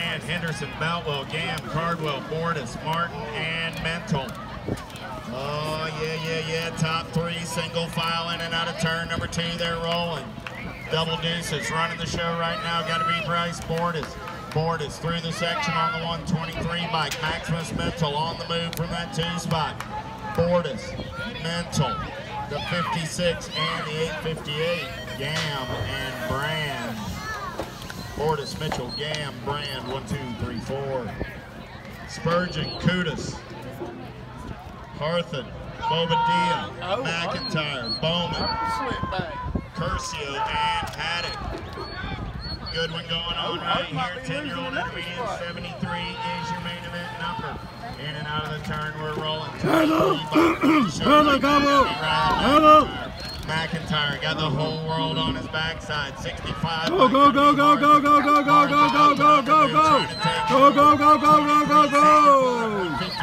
and Henderson, Beltwell, Gam, Cardwell, Bordas, Martin, and Mental. Oh, yeah. Top three, single file in and out of turn number 2. They're rolling. Double deuces running the show right now. Got to be Bryce Bordas. Bordas through the section on the 123 bike. Maximus Mental on the move from that 2 spot. Bordas, Mental, the 56 and the 858. Gam and Brand. Bordas, Mitchell, Gam, Brand, 1, 2, 3, 4. Spurgeon, Kudus, Harthen, Bobadilla, McIntyre, Bowman, Curcio, and Haddock. Good one going on right here. 10-year-old intermediate 73 is your main event number. In and out of the turn, we're rolling. McIntyre got the whole world on his backside. 65. Go, go, go, go, go, go, go, go, go, go, go, go, go, go. Go, go, go, go, go, go, go, go.